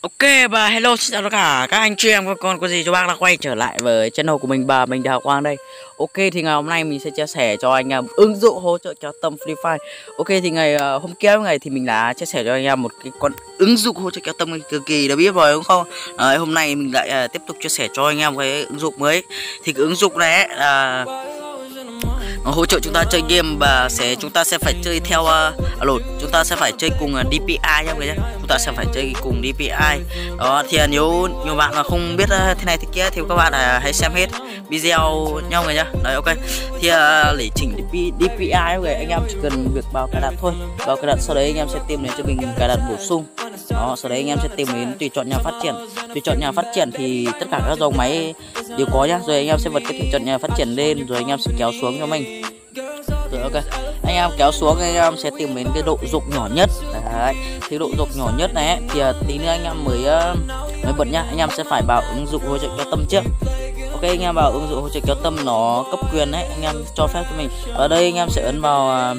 Ok và hello, xin chào tất cả các anh chị em, các con có gì cho bác đã quay trở lại với channel của mình và mình Đào Quang đây. Ok thì ngày hôm nay mình sẽ chia sẻ cho anh em ứng dụng hỗ trợ kéo tâm Free Fire. Ok thì ngày hôm kia thì mình đã chia sẻ cho anh em một cái con ứng dụng hỗ trợ kéo tâm cực kỳ đã biết rồi đúng không? Hôm nay mình lại tiếp tục chia sẻ cho anh em cái ứng dụng mới. Thì cái ứng dụng này là nó hỗ trợ chúng ta chơi game và chúng ta sẽ phải chơi theo chúng ta sẽ phải chơi cùng DPI nha mọi người nhé. Chúng ta sẽ phải chơi cùng DPI đó. Thì nếu nhiều bạn mà không biết thế này thế kia thì các bạn hãy xem hết video nhau người nhá. Đấy, ok. Thì để chỉnh DPI người anh em chỉ cần việc vào cài đặt thôi, vào cài đặt, sau đấy anh em sẽ tìm đến cho mình cài đặt bổ sung đó. Sau đấy anh em sẽ tìm đến tùy chọn nhà phát triển. Tùy chọn nhà phát triển thì tất cả các dòng máy đều có nhá. Rồi anh em sẽ bật cái tùy chọn nhà phát triển lên, rồi anh em sẽ kéo xuống cho mình. Rồi ok, anh em kéo xuống anh em sẽ tìm đến cái độ rộng nhỏ nhất. Đấy, thì độ rộng nhỏ nhất này ấy, thì tí nữa anh em mới bật nhá. Anh em sẽ phải vào ứng dụng hỗ trợ kéo tâm trước. Ok, anh em vào ứng dụng hỗ trợ kéo tâm, nó cấp quyền đấy, anh em cho phép cho mình. Ở đây anh em sẽ ấn vào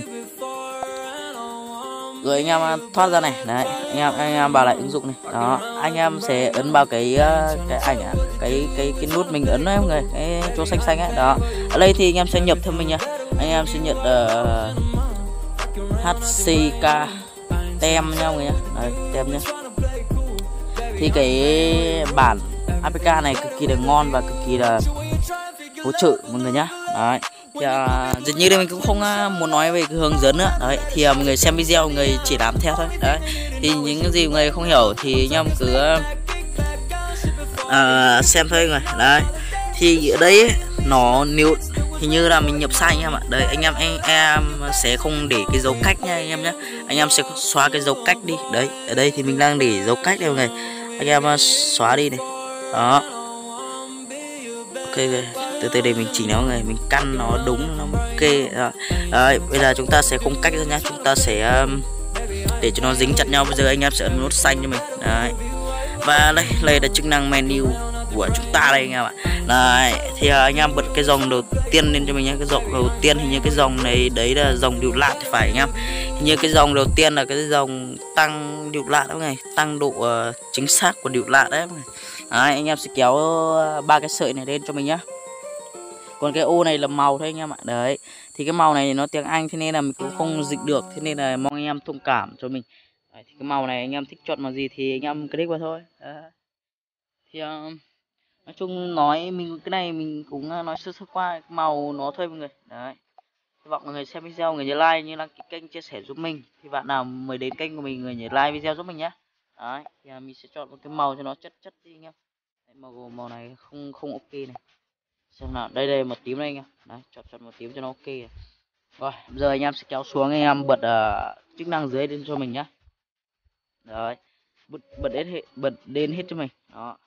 rồi anh em thoát ra này. Đấy, anh em vào lại ứng dụng này. Đó, anh em sẽ ấn vào cái ảnh cái nút mình ấn đấy mọi người, cái chỗ xanh xanh ấy. Đó, ở đây thì anh em sẽ nhập thêm mình nhá. Anh em sẽ nhận HCK tem nha mọi người nhá. Đấy, tem nhá. Thì cái bản APK này cực kỳ là ngon và cực kỳ là hỗ trợ mọi người nhá. Đấy, thì dường như đây mình cũng không muốn nói về cái hướng dẫn nữa. Đấy, thì mọi người xem video, mọi người chỉ làm theo thôi. Đấy, thì những cái gì mọi người không hiểu thì anh em cứ xem thôi người. Đấy, thì ở đây ấy, nó nếu hình như là mình nhập sai anh em ạ. Đấy, anh em sẽ không để cái dấu cách nha anh em nhé. Anh em sẽ xóa cái dấu cách đi. Đấy, ở đây thì mình đang để dấu cách đây mọi người. Anh em xóa đi này. Đó, ok, từ từ để mình chỉnh nó mọi người, mình căn nó đúng, nó ok rồi. Đấy, bây giờ chúng ta sẽ không cách ra nhá. Chúng ta sẽ để cho nó dính chặt nhau. Bây giờ anh em sẽ ấn nút xanh cho mình. Đấy, và đây là chức năng menu của chúng ta đây anh em ạ. Đấy, thì anh em bật cái dòng đầu tiên lên cho mình nhé. Cái dòng đầu tiên hình như cái dòng này đấy là dòng điều lạ thì phải anh em. Hình như cái dòng đầu tiên là cái dòng tăng điều lạ đó này, tăng độ chính xác của điều lạ đấy. Đấy, anh em sẽ kéo ba cái sợi này lên cho mình nhá. Còn cái ô này là màu thôi anh em ạ. Đấy, thì cái màu này nó tiếng Anh thế nên là mình cũng không dịch được, thế nên là mong anh em thông cảm cho mình. Đấy, thì cái màu này anh em thích chọn màu gì thì anh em click vào thôi. Đấy. Thì nói chung nói mình cái này mình cũng nói sơ sơ qua màu nó thôi mọi người. Đấy, hy vọng mọi người xem video người nhớ like, như đăng ký kênh, chia sẻ giúp mình. Thì bạn nào mới đến kênh của mình người nhớ like video giúp mình nhé. Đấy, thì mình sẽ chọn một cái màu cho nó chất đi anh em. Đấy, màu này không ok này. Xem nào, đây màu tím đây anh em. Đấy, chọn màu tím cho nó ok này. Rồi bây giờ anh em sẽ kéo xuống, anh em bật chức năng dưới lên cho mình nhá. Đấy, bật lên hết cho mình. Đó,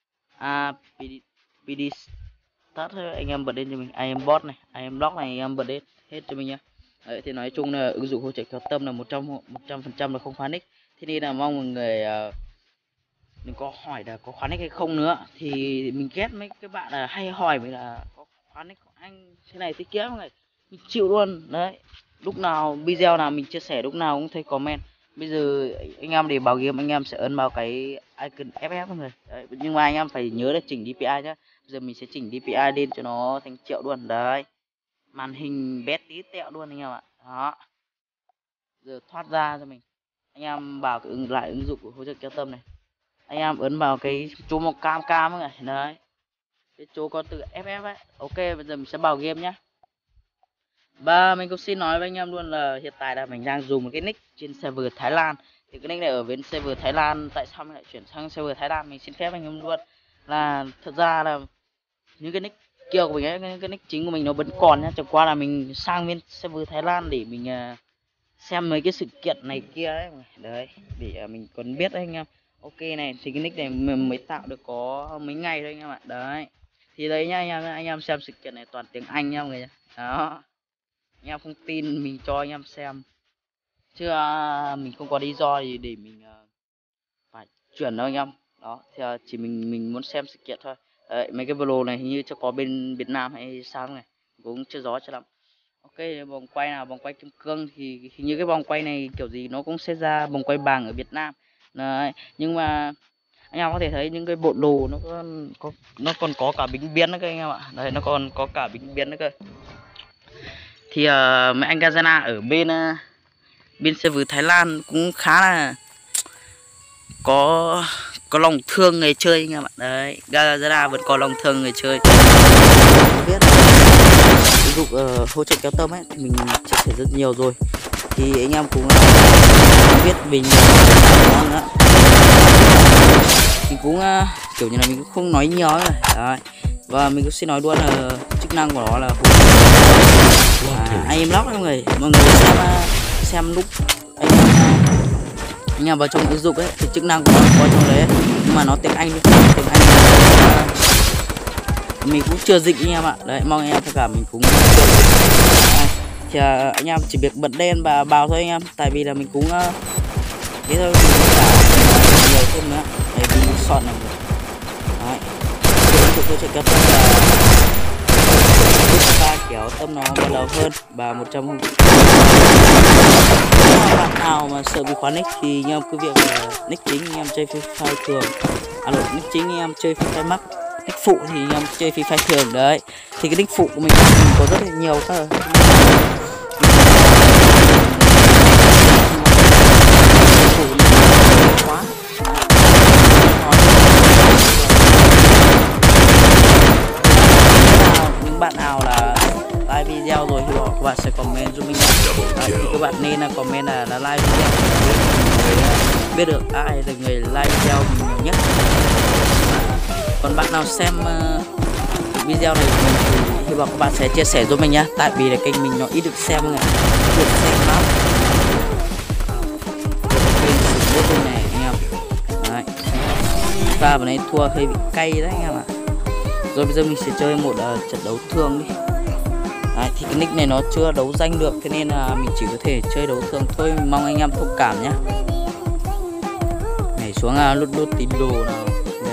PD start thôi, anh em bật lên cho mình. IM bot này, IM block này anh em bật lên hết cho mình nhá. Đấy, thì nói chung là ứng dụng hỗ trợ kéo tâm là 100% là không khóa nick. Thế nên là mong mọi người đừng có hỏi là có khóa nick hay không nữa. Thì mình ghét mấy cái bạn là hay hỏi mình là có khóa nick của anh thế này thế kia mọi người, mình chịu luôn. Đấy, lúc nào video nào mình chia sẻ lúc nào cũng thấy comment. Bây giờ anh em để vào game anh em sẽ ấn vào cái icon FF mọi người. Đấy, nhưng mà anh em phải nhớ là chỉnh DPI nhá. Bây giờ mình sẽ chỉnh DPI lên cho nó thành triệu luôn. Đấy, màn hình bé tí tẹo luôn anh em ạ. Đó, giờ thoát ra cho mình. Anh em vào cái ứng dụng của hỗ trợ kéo tâm này, anh em ấn vào cái chỗ màu cam cam ấy. Đấy, cái chỗ có từ FF ấy. Ok, bây giờ mình sẽ vào game nhá. Và mình cũng xin nói với anh em luôn là hiện tại là mình đang dùng một cái nick trên server Thái Lan. Thì cái nick này ở bên server Thái Lan, tại sao mình lại chuyển sang server Thái Lan, mình xin phép anh em luôn là thật ra là những cái nick kia của mình ấy, cái nick chính của mình nó vẫn còn nhá, chẳng qua là mình sang bên server Thái Lan để mình xem mấy cái sự kiện này kia ấy. Đấy, để mình còn biết đấy anh em. Ok này, thì cái nick này mình mới tạo được có mấy ngày thôi anh em ạ. Đấy, thì đấy nhá anh em xem sự kiện này toàn tiếng Anh nha mọi người nhá. Đó, anh em không tin mình cho anh em xem chứ mình không có lý do gì để mình phải chuyển đâu anh em. Đó, thì chỉ mình muốn xem sự kiện thôi. Đấy, mấy cái video này hình như chưa có bên Việt Nam hay sao này, cũng chưa rõ cho lắm. Ok, vòng quay nào, vòng quay kim cương thì hình như cái vòng quay này kiểu gì nó cũng sẽ ra vòng quay vàng ở Việt Nam. Đấy, nhưng mà anh em có thể thấy những cái bộ đồ nó còn có cả bính biến nữa cơ anh em ạ. Đấy, nó còn có cả bính biến nữa cơ. Thì mấy anh Gazana ở bên server Thái Lan cũng khá là có lòng thương người chơi anh em ạ. Đấy, Gazana vẫn có lòng thương người chơi. Biết ví dụ hỗ trợ kéo tâm ấy thì mình chia sẻ rất nhiều rồi, thì anh em cũng biết mình nữa. Mình cũng kiểu như là mình cũng không nói nhiều rồi. Đấy. Và mình cũng xin nói luôn là chức năng của nó là anh em lóc mọi người xem lúc anh em vào trong ứng dụng ấy thì chức năng của nó có trong đấy, nhưng mà nó tiếng Anh mình cũng chưa dịch anh em ạ. Đấy, mong anh em tất cả mình cũng thì anh em chỉ việc bật đèn và vào thôi anh em, tại vì là mình cũng thế thôi, mình nhiều thêm nữa để mình soạn này. Đấy, ứng dụng kéo tâm là kéo tâm nó bắt đầu hơn và 100%. Bạn nào mà sợ bị khóa nick thì anh em cứ việc là nick chính anh em chơi Free Fire thường, nick chính anh em chơi Free Fire Max, nick phụ thì anh em chơi Free Fire thường. Đấy, thì cái nick phụ của mình có rất là nhiều các quá. Những bạn nào là like video rồi thì các bạn sẽ comment giúp mình. Đấy, thì các bạn nên là comment là like video để biết được ai là người like video mình nhiều nhất. Còn bạn nào xem video này của mình thì hy vọng các bạn sẽ chia sẻ giúp mình nhé, tại vì là kênh mình nó ít được xem này, được xem lắm. Kênh này anh em. Đấy, pha vào này thua hơi bị cay đấy anh em ạ. Rồi bây giờ mình sẽ chơi một trận đấu thường đi. Đấy, thì cái nick này nó chưa đấu danh được, thế nên là mình chỉ có thể chơi đấu thường thôi, mong anh em thông cảm nhé. Nhảy xuống lút tín đồ nào.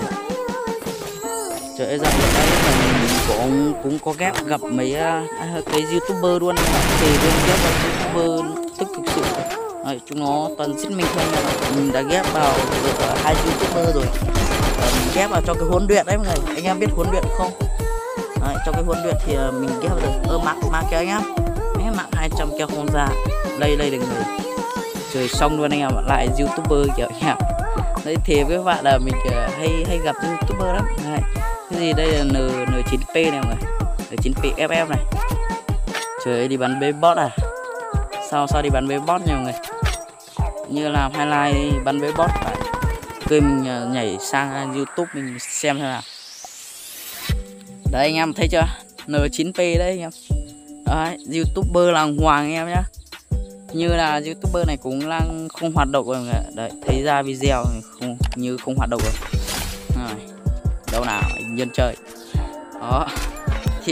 Trời ra mình cũng có ghép gặp mấy cái youtuber luôn, thì bên ghép vào youtuber tức thực sự. Đấy, chúng nó toàn giết mình thôi, mình đã ghép vào được 2 youtuber rồi. Mình ghép vào cho cái huấn luyện đấy mọi người, anh em biết huấn luyện không? Đấy, trong cái huấn luyện thì mình ghép được mạng kéo anh em, mạng 200 kéo không ra, đây được người trời xong luôn anh em, lại youtuber kiểu anh em. Đấy, thì với các bạn là mình hay gặp youtuber lắm. Đấy, cái gì đây là N9P này mọi người, N9P FF này. Trời ơi, đi bắn bê bot à? Sao đi bắn bê bot nha mọi người? Như làm highlight đi, bắn bê bot phải. Rồi mình nhảy sang YouTube mình xem thế nào. Đấy anh em thấy chưa? N9P đấy anh em. Đấy, youtuber làng hoàng anh em nhá. Như là youtuber này cũng đang không hoạt động rồi mọi người. Đấy, thấy ra video không hoạt động rồi. Rồi, đâu nào nhân chơi. Đó. Thì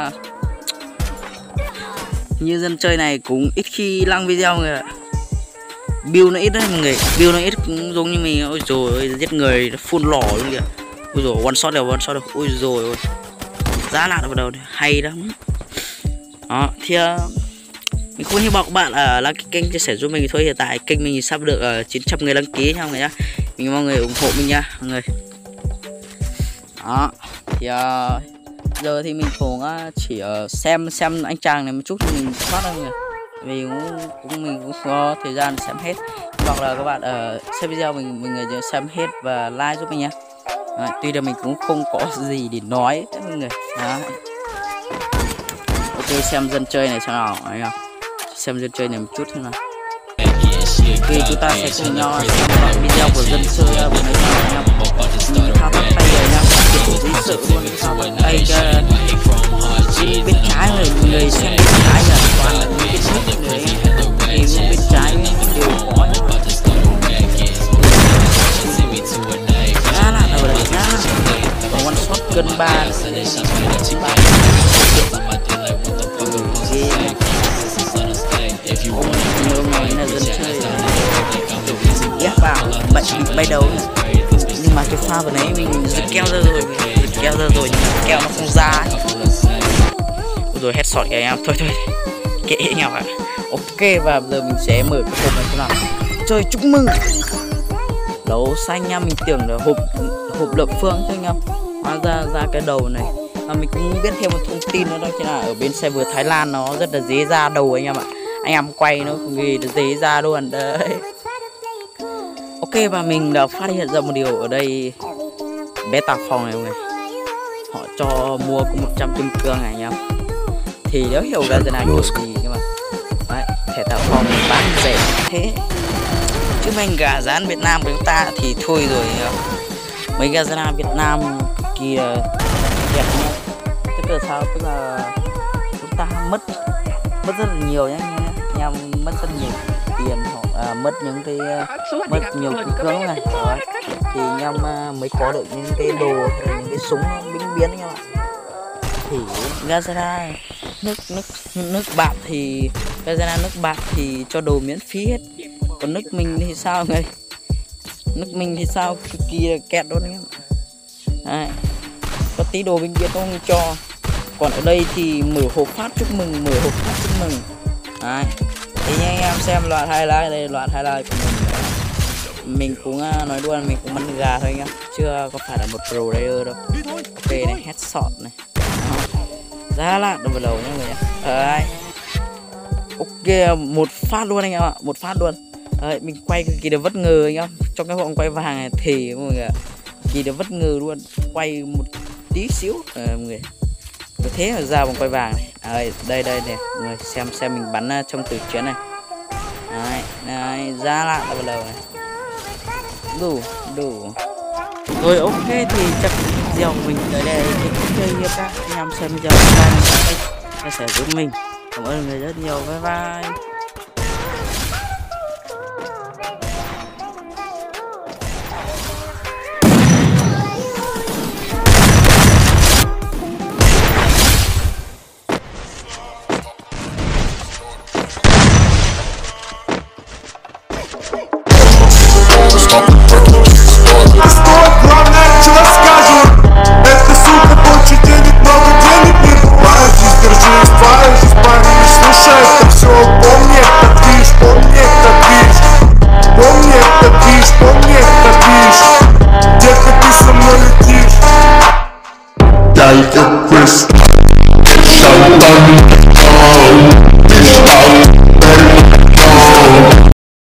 như dân chơi này cũng ít khi đăng video người ạ. Build nó ít đấy mọi người, build nó ít cũng giống như mình. Ôi rồi ôi, giết người full lò luôn kìa. Ôi rồi one shot được. Ôi rồi ôi, giá lạ vào đầu hay lắm. Đó, thì mình không hy vọng các bạn đăng ký kênh chia sẻ giúp mình thôi. Hiện tại kênh mình sắp được 900 người đăng ký nha mọi người nhá. Mình mong người ủng hộ mình nha mọi người. Đó, thì giờ thì mình cũng chỉ xem anh chàng này một chút thì mình thoát thôi mọi người. Vì mình cũng có thời gian xem hết, hoặc là các bạn xem video mình xem hết và like giúp mình nhé. Tuy là mình cũng không có gì để nói đấy mọi người. Đó. Ok, xem dân chơi này xem nào thấy không? Xem dân chơi này một chút thế nào. Ok, chúng ta sẽ cùng nhau xem đoạn video của dân chơi của mấy thằng anh em. Thao tác tay rồi nha, kiểu dễ sợ luôn, thao tác tay bên trái người xem bên trái là toàn là những cái nút người em, thì bên trái đều có là ở đây nhá, còn one shot cân 3 nhiều người là dân chơi ghép vào bệnh bay đầu, nhưng mà cái pha vừa nãy mình giật keo ra rồi nhưng mà keo nó không ra ấy. Rồi headshot kìa em, thôi kệ nhau ạ. Ok, và bây giờ mình sẽ mở cái hộp này thế nào. Chơi chúc mừng lấu xanh nha, mình tưởng là hộp lập phương chứ anh em, hóa ra cái đầu này. Mình cũng biết thêm một thông tin nữa, đó chính là ở bên server Thái Lan nó rất là dễ ra đầu anh em ạ. Anh em quay nó vì dễ ra luôn đấy. Ok, và mình đã phát hiện ra một điều ở đây, beta phòng này mọi người, họ cho mua có 100 kim cương này anh em. Thì nếu hiểu ra nào kiểu gì nhưng mà đấy, thể tạo phòng bán rẻ thế chứ mình gà rán Việt Nam của chúng ta thì thôi rồi. Mấy gà rán Việt Nam kỳ đẹp nhá, tức là sao, tức là chúng ta mất rất là nhiều nhá anh em, mất rất nhiều tiền hoặc mất những cái mất nhiều kim cương này đó, thì anh em mới có được những cái đồ hay là những cái súng binh biến anh em ạ. Thì Gazara nước bạn thì Gazara nước bạn thì cho đồ miễn phí hết, còn nước mình thì sao người, nước mình thì sao, cực kỳ là kẹt luôn anh em. Đấy, có tí đồ binh biến không cho, còn ở đây thì mở hộp phát chúc mừng, Đấy, thì anh em xem loạt highlight đây, loạt highlight của mình cũng nói luôn, mình cũng bắn gà thôi anh em, chưa có phải là một pro player đâu. Ok này, headshot này, giá là đầu đầu nha người nhé. Đấy, ok, một phát luôn anh em ạ, một phát luôn. Đấy, mình quay cực kỳ là bất ngờ anh em, trong cái vòng quay vàng này thì mọi người kỳ là bất ngờ luôn, quay một tí xíu mọi người, thế mà ra vòng quay vàng này. Đây này mọi người xem mình bắn trong từ chiến này. Đấy, ra lại đầu đầu này, đủ rồi. Ok, thì chắc video của mình tới đây chơi các anh em xem video chia sẻ giúp mình, cảm ơn người rất nhiều, bye bye. Like a crystal,